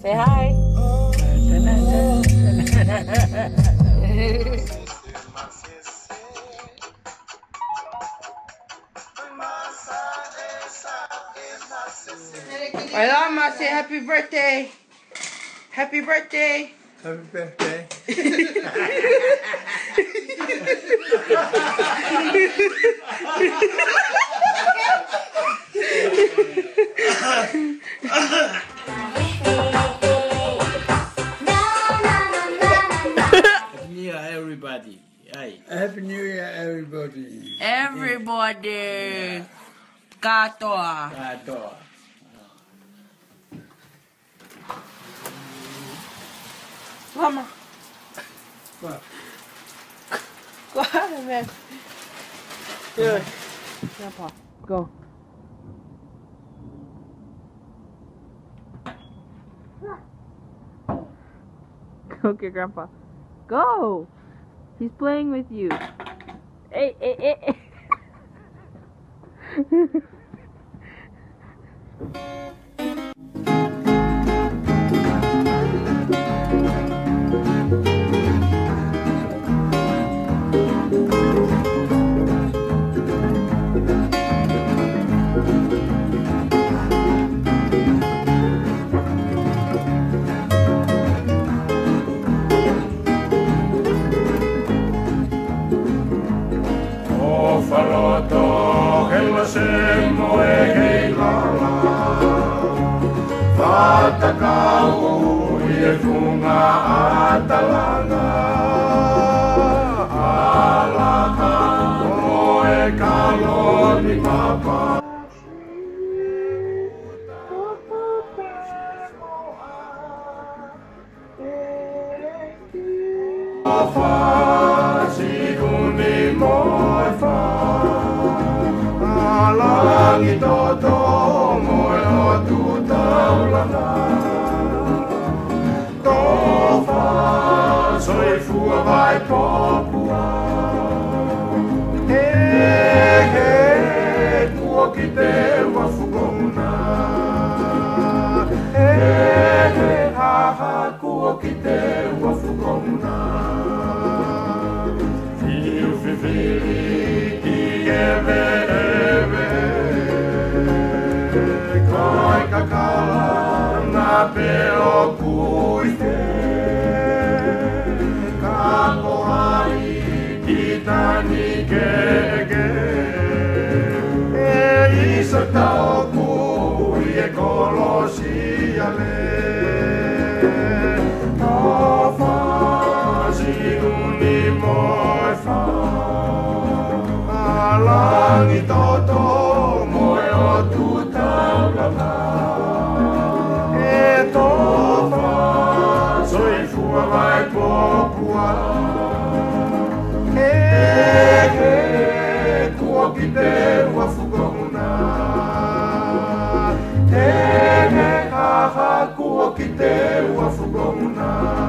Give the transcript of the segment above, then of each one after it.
Say hi. Alama, say happy birthday. Happy birthday. Happy birthday. Happy New Year, everybody. Hey. Happy New Year, everybody. Everybody. Katoa. Gato. Mama. What? Go ahead, man. Good. Grandpa, go. Okay, Grandpa. Go. He's playing with you. Hey, hey, hey, hey. Semmo e heilala Whatakau I e whunga atalanga Alaka o e kaloni mapa Siguni moi fa Langi toto moe o tu taulanga Tofa soi fua vai popua He he kua ki te ua fukona He he ha ha kua ki te ua fukona Fiu fifili ki eve Kakala na peo kuite Kako ai kitani keke E isa tau kui e kolosi ale Tofa sinuni moi fa Alangi toto moe o tu taulanga Vai popua Kua ki te ua fukona Haha kua ki te ua fukona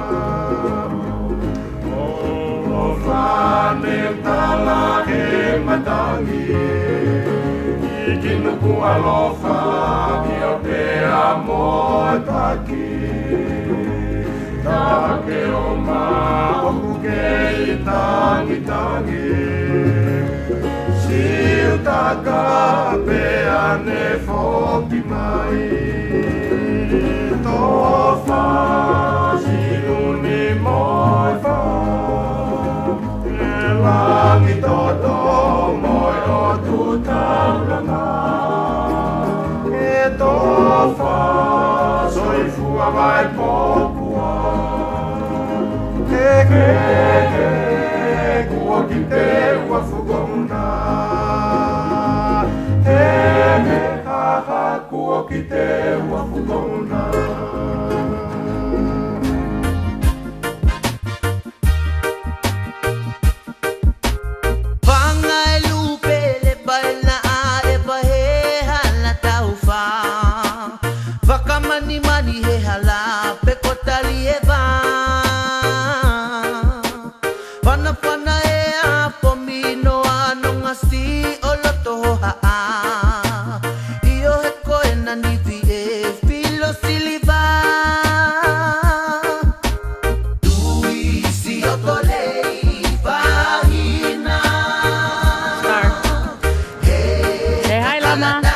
O whane tala e matangi I kinuku alofa Ki o te amo taki Take o maoku kei tangi tangi Siu taka pea ne foki mai Tofa sinuni moi fa E langi toto moi o tu taulanga E tofa soifua vai popua Kua ki te ua fukona Haha kua ki te ua fukona Whangai lupe le baila e bahe hala tau wha Whakamani mani he hala pe kotali e wha Whana e a pomino ano ngasi o loto haa Io he koe na nivi e filo siliva Grandma.